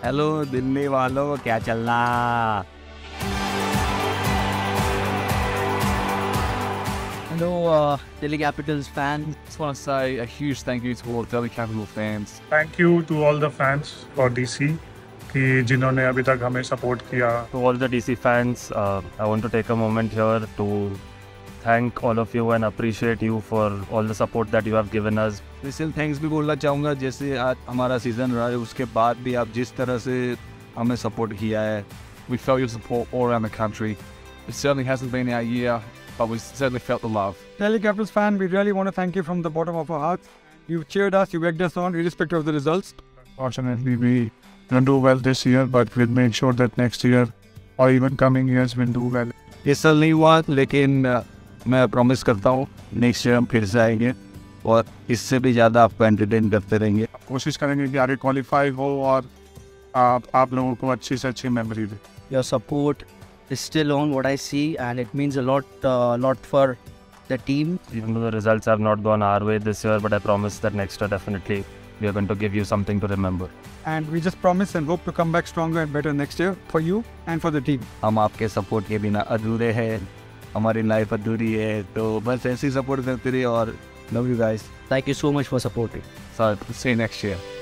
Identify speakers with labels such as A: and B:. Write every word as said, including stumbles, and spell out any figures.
A: Hello Delhi वालों, क्या चल रहा?
B: Hello, uh, Delhi Capitals fans.
C: Just want to say a huge thank you to all Delhi Capital fans.
D: Thank you to all the fans for D C कि जिन्होंने अभी तक हमें support किया.
E: To all the D C fans, uh, I want to take a moment here to thank all of you and appreciate you for all the support that you have given us.
A: Special thanks भी बोलना चाहूँगा, जैसे आज हमारा season रहा है उसके बाद भी आप जिस तरह से हमें सपोर्ट किया है.
C: We felt your support all around the country. It certainly hasn't been our year, but we certainly felt the love.
F: Delhi Capitals fan, we really want to thank you from the bottom of our hearts. You cheered us, you egged us on, irrespective of the results.
D: Fortunately, we didn't do well this year, but we'll make sure that next year or even coming years we'll do well.
A: इस साल नहीं हुआ, लेकिन uh, मैं promise करता हूँ next year हम फिर से आएंगे और इससे भी ज़्यादा आपको एंटरटेन करते रहेंगे.
D: कोशिश करेंगे कि आगे क्वालिफाई हो और आप आप लोगों को अच्छी से अच्छी मेमोरी दे.
B: Your support is still on, what I see, and it means a lot, uh, lot for the team.
E: Even though the results have not gone our way this year, but I promise that next year definitely we are going to give you something to remember.
F: And we just promise and hope to come back stronger and better next year for you and for the team.
A: हम आपके support के बिना अधूरे हैं, हमारी life अधूरी है, तो बस ऐसे ही सपोर्ट करते रहिए और love you guys.
B: Thank you so much for supporting.
C: So, see you next year.